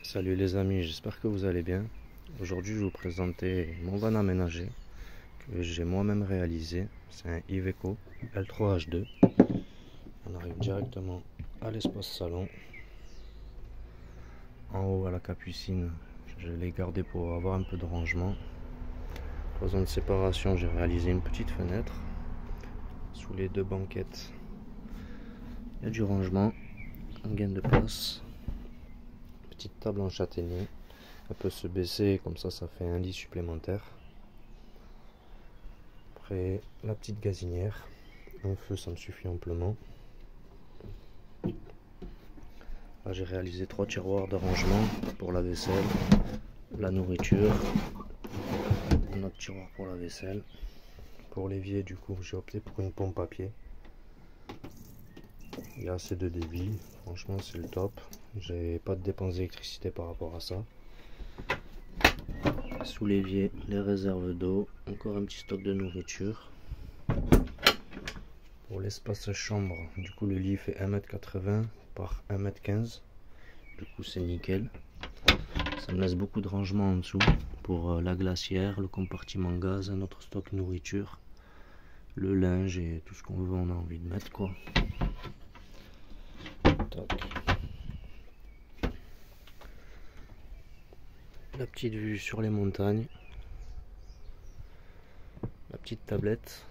Salut les amis, j'espère que vous allez bien. Aujourd'hui je vais vous présenter mon van aménagé que j'ai moi-même réalisé. C'est un Iveco L3H2. On arrive directement à l'espace salon. En haut à la capucine, je l'ai gardé pour avoir un peu de rangement. Cloison de séparation, j'ai réalisé une petite fenêtre. Sous les deux banquettes, il y a du rangement, un gain de place. Petite table en châtaignier. Elle peut se baisser, comme ça fait un lit supplémentaire. Après la petite gazinière, un feu ça me suffit amplement. Là j'ai réalisé 3 tiroirs de rangement pour la vaisselle, la nourriture, un autre tiroir pour la vaisselle. Pour l'évier du coup j'ai opté pour une pompe à pied. Il y a assez de débit, franchement c'est le top. J'ai pas de dépenses d'électricité par rapport à ça. Sous l'évier, les réserves d'eau, encore un petit stock de nourriture. Pour l'espace chambre, du coup le lit fait 1m80 par 1m15. Du coup c'est nickel. Ça me laisse beaucoup de rangement en dessous pour la glacière, le compartiment gaz, un autre stock nourriture, le linge et tout ce qu'on veut, on a envie de mettre quoi. Tac. La petite vue sur les montagnes, la petite tablette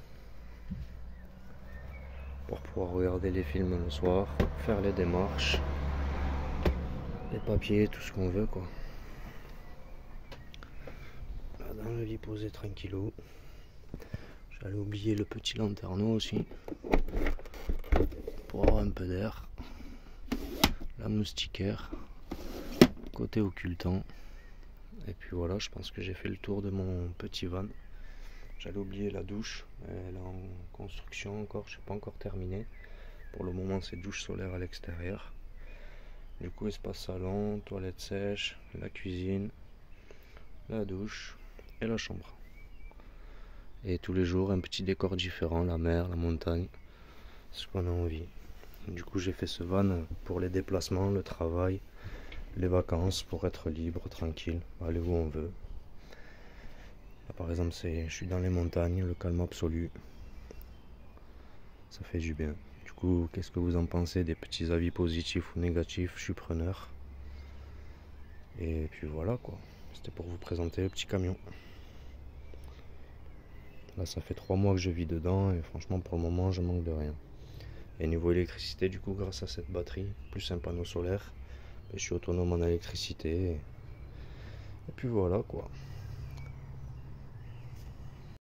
pour pouvoir regarder les films le soir, faire les démarches, les papiers, tout ce qu'on veut quoi. Là dans le lit posé tranquillou. J'allais oublier le petit lanterneau aussi pour avoir un peu d'air. La moustiquaire, côté occultant. Et puis voilà, je pense que j'ai fait le tour de mon petit van. J'allais oublier la douche, elle est en construction encore, je n'ai pas encore terminé. Pour le moment c'est douche solaire à l'extérieur. Du coup espace salon, toilette sèche, la cuisine, la douche et la chambre. Et tous les jours un petit décor différent, la mer, la montagne, ce qu'on a envie. Du coup j'ai fait ce van pour les déplacements, le travail, les vacances, pour être libre, tranquille, aller où on veut. Là, par exemple je suis dans les montagnes, le calme absolu. Ça fait du bien. Du coup qu'est-ce que vous en pensez, des petits avis positifs ou négatifs, je suis preneur. Et puis voilà quoi, c'était pour vous présenter le petit camion. Là ça fait 3 mois que je vis dedans et franchement pour le moment je manque de rien. Et niveau électricité du coup grâce à cette batterie, plus un panneau solaire, je suis autonome en électricité. Et puis voilà quoi.